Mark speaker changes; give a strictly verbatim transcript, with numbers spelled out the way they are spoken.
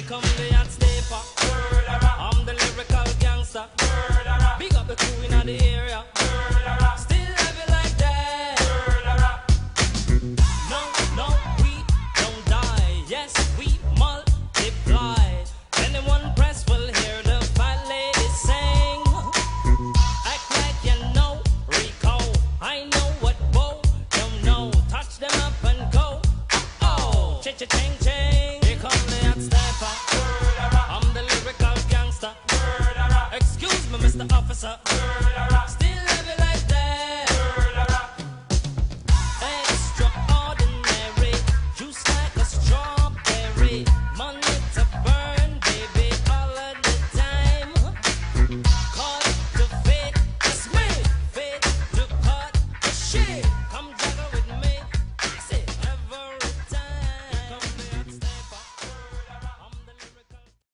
Speaker 1: come the hot stepper. I'm the lyrical gangster. Big up the crew in the area.